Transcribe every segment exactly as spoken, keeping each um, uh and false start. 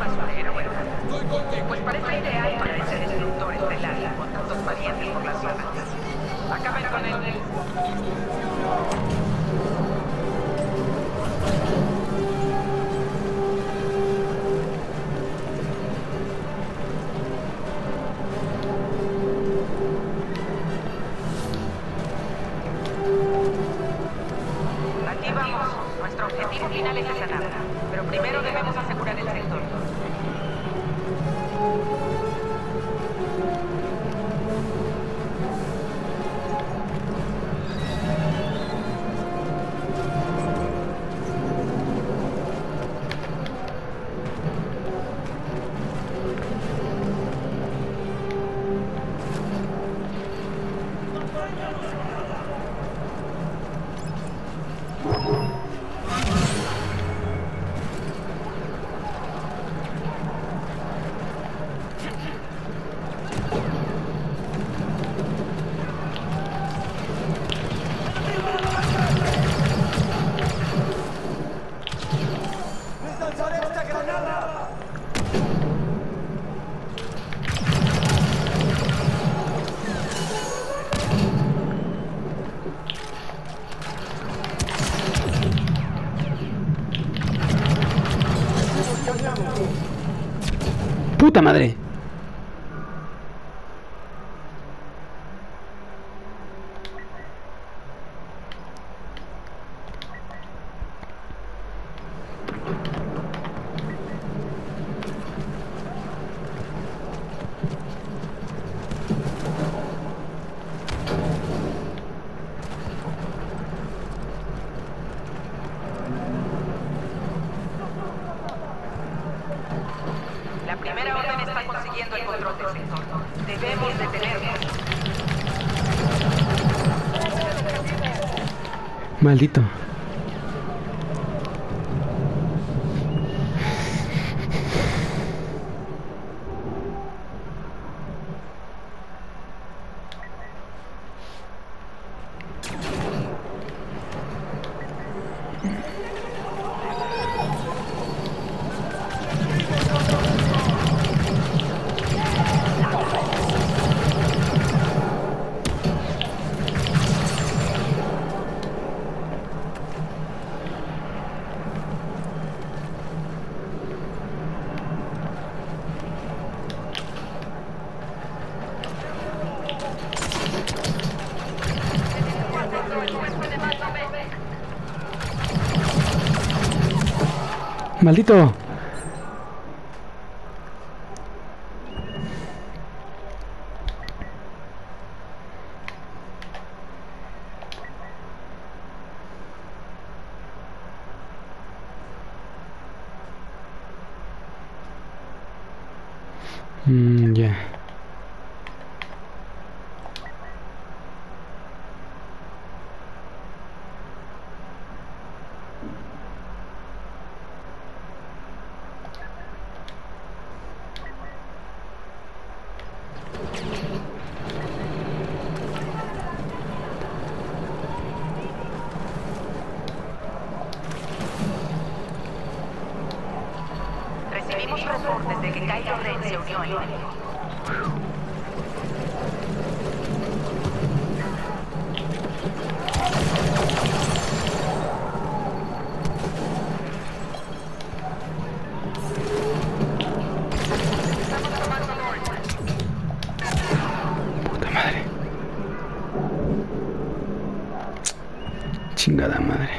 basurero, ¿verdad? Pues parece ideal para ese destructor estelar con tantos parientes por las galaxias. Acaben con él. Aquí vamos. Nuestro objetivo final es esa nave. Pero primero debemos asegurar el sector. ¡Puta madre! La primera orden está consiguiendo el control del sector. Debemos detenernos. Maldito. ¡Maldito! Mm, ya. Recibimos reportes de que Kylo Ren se unió al enemigo. Puta madre. Chingada madre.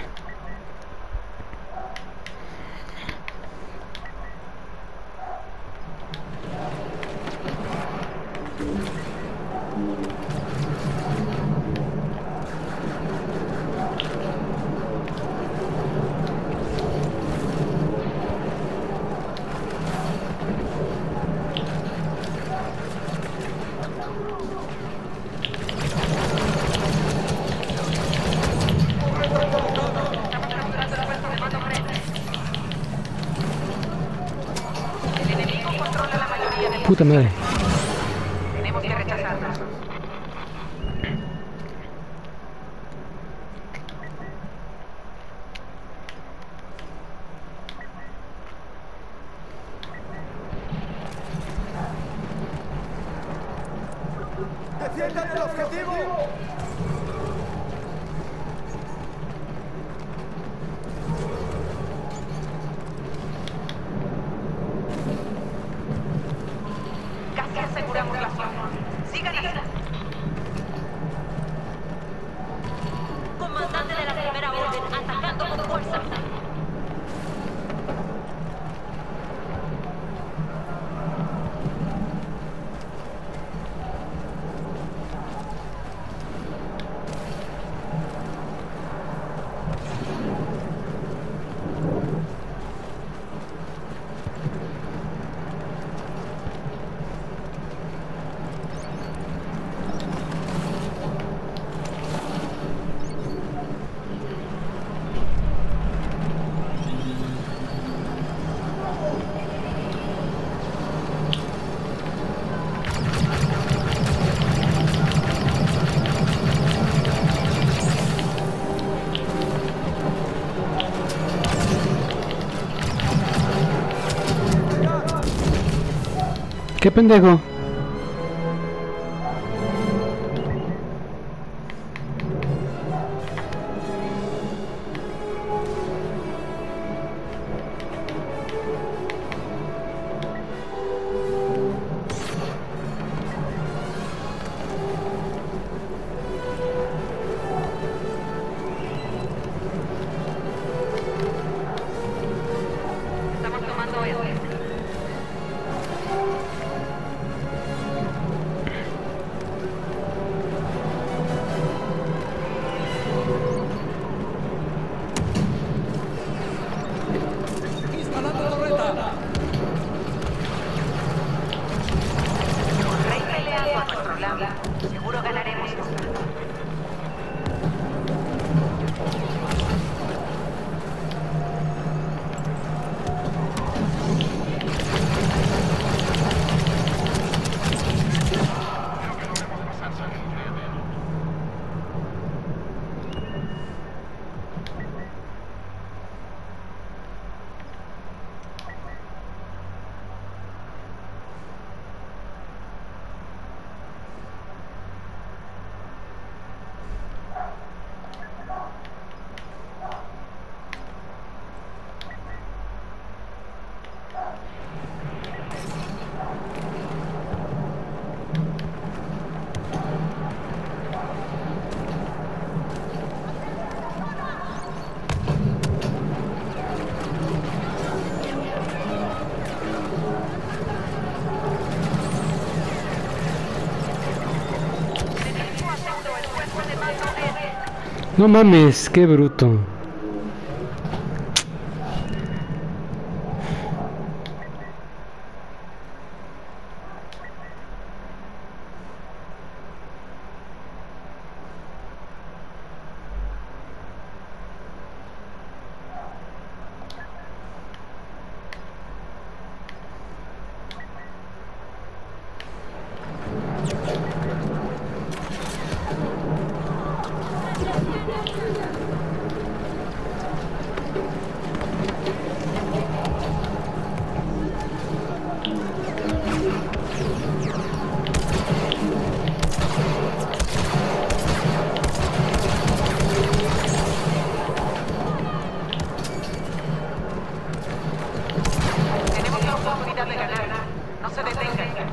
Puta madre. Tenemos que rechazarlos. Casi aseguramos la zona. Sigan así. Comandante de la Primera Orden, atacando con fuerza. ¿Qué pendejo? Estamos tomando esto. Rey peleando a nuestro lado. Seguro ganaremos. No mames, qué bruto. Tenemos la oportunidad de ganar. No se detengan.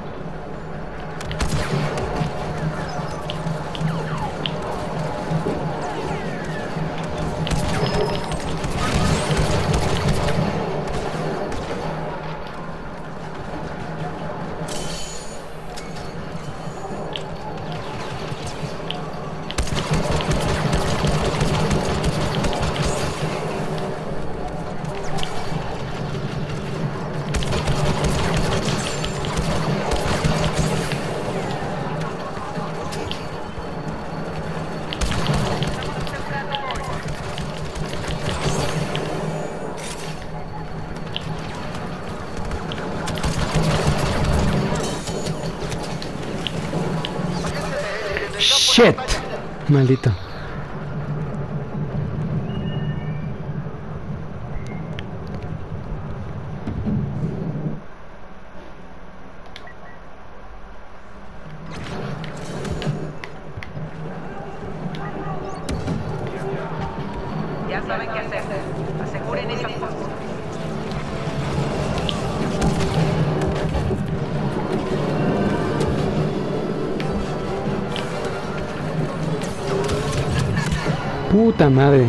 Shit. Maldito. Puta madre.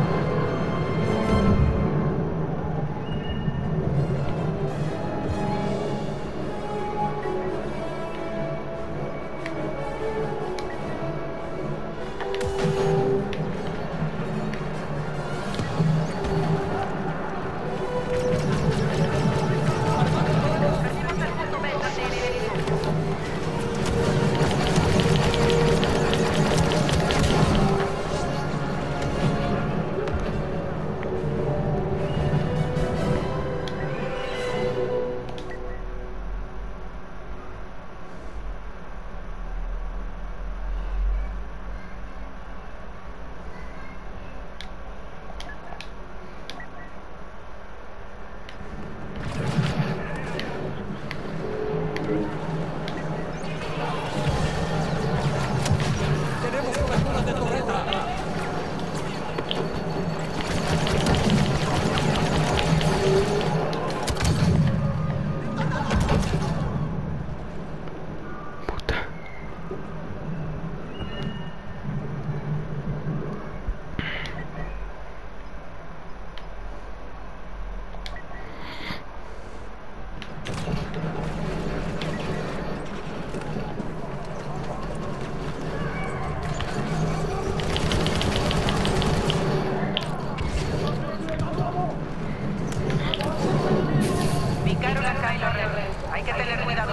Picaron a Kylo Ren. Hay que tener cuidado.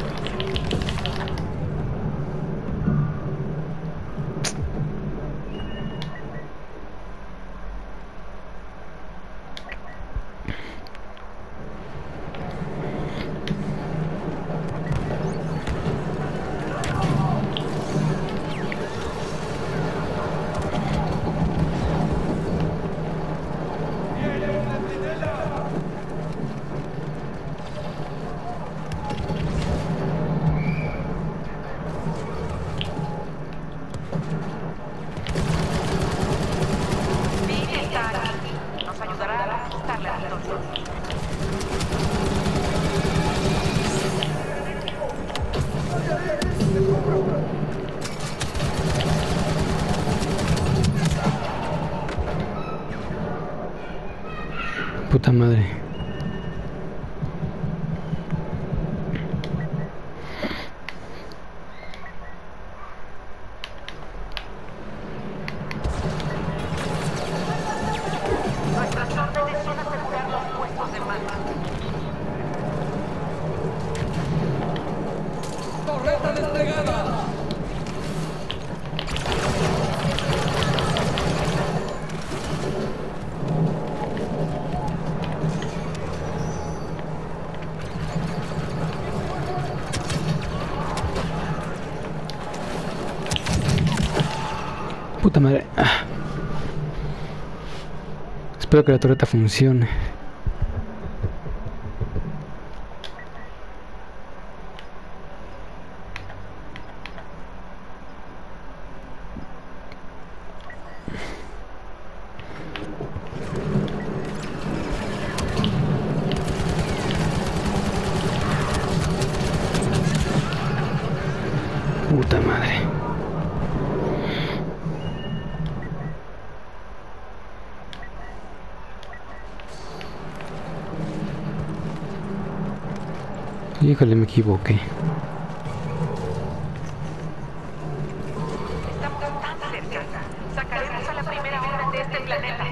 Puta madre. Nuestras órdenes son asegurar los puestos de mando. ¡Torreta desplegada! Puta madre. Ah. Espero que la torreta funcione. Puta madre. Híjole, me equivoqué. Estamos tan cerca. Sacaremos a la primera orden de este planeta.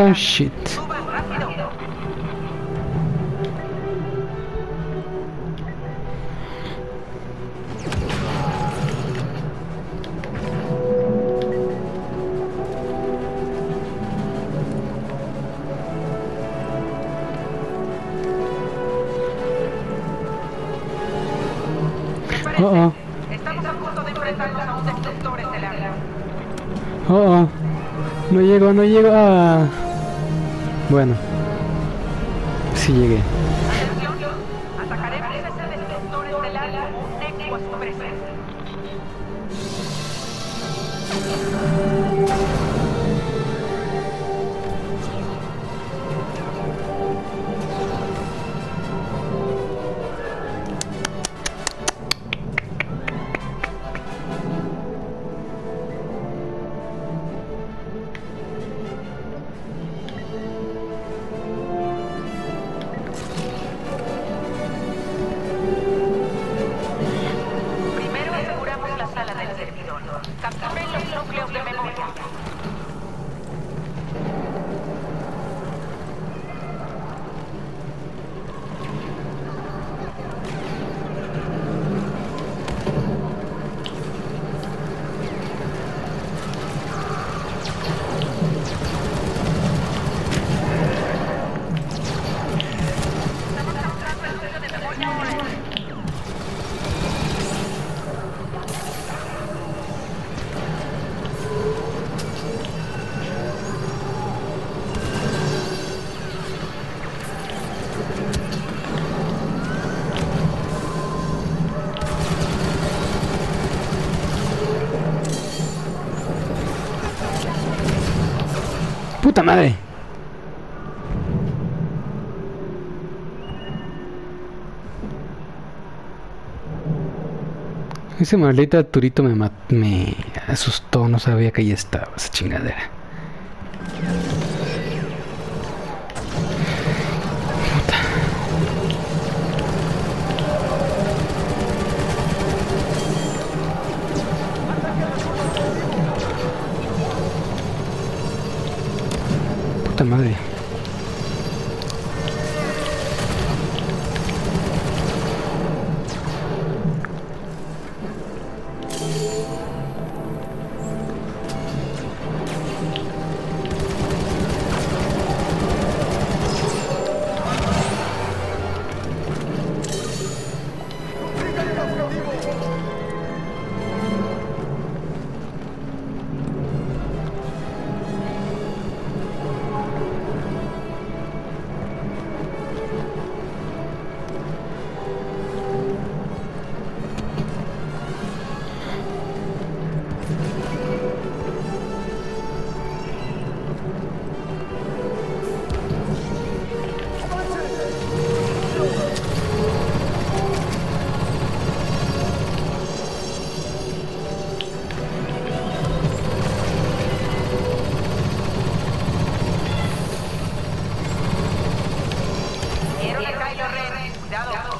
Oh, shit. Suban rápido. Oh, oh. Estamos a punto de enfrentarnos a un destructor estelar. Oh, oh. No llego, no llego. Ah. Bueno. Sí llegué. Atención, atacaremos a ese destructor estelar como un eco a su presencia. Primero aseguramos la sala del servidor. Capturen los núcleos de memoria. Estamos capturando el núcleo de memoria ahora. Puta madre. Ese maldito Arturito me, mat- me asustó, no sabía que ahí estaba esa chingadera. Puta. Puta madre. Vieron a Kylo Ren. Cuidado.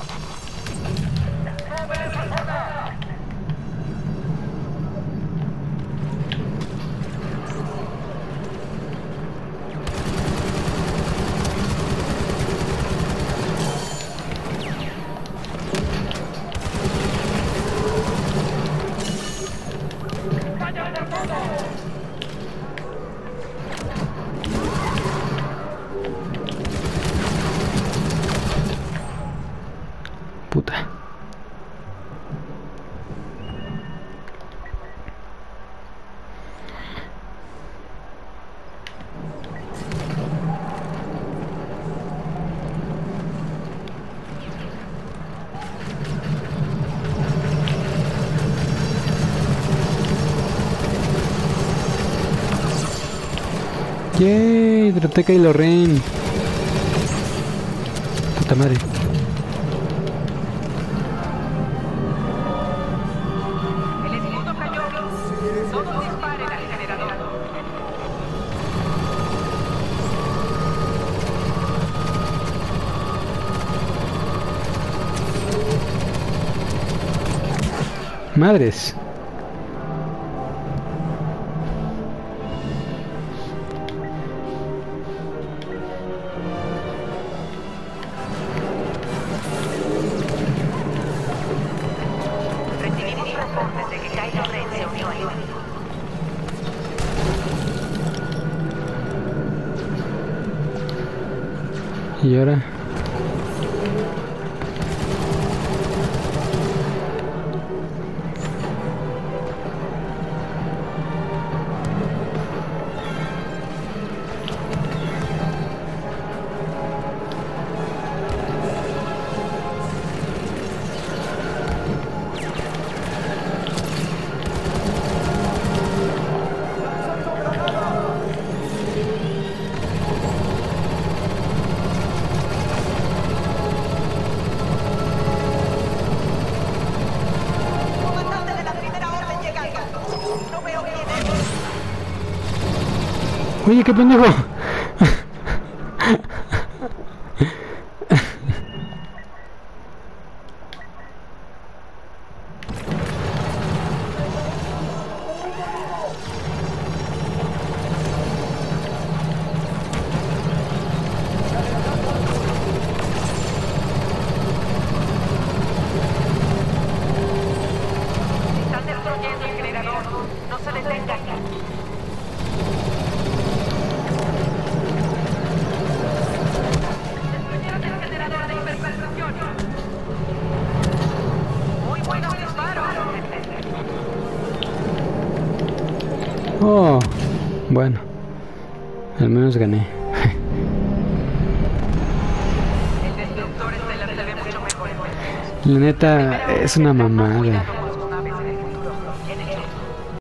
Puta. Yay, derroté a Kylo Ren. Puta madre. El escudo cayó. Todos disparen al generador. Madres. Y ahora... Comandante de la primera orden llegando. No veo quién es. Oye, qué pendejo. Están destruyendo el generador. No se detengan. Destruyeron el generador de hiperpercepción. Muy buenos disparos. Oh, bueno. Al menos gané. El destructor estelar se ve mucho mejor. La neta, es una mamada.